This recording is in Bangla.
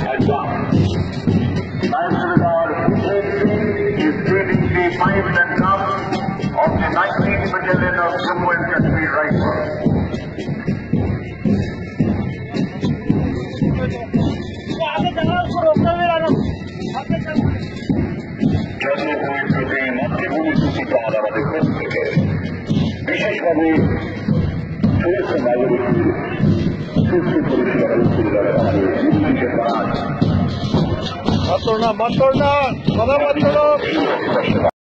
advance. Surveyor is leading the five and drum of the 19th Battalion of Jammu and Kashmir Rifles. মাতৃভূমি সূচিকার আমাদের পক্ষ থেকে বিশেষভাবে সমস্ত নাগরিকদের সুস্থ পরিষেবা সুবিধার আমাদের নিশ্চিত করা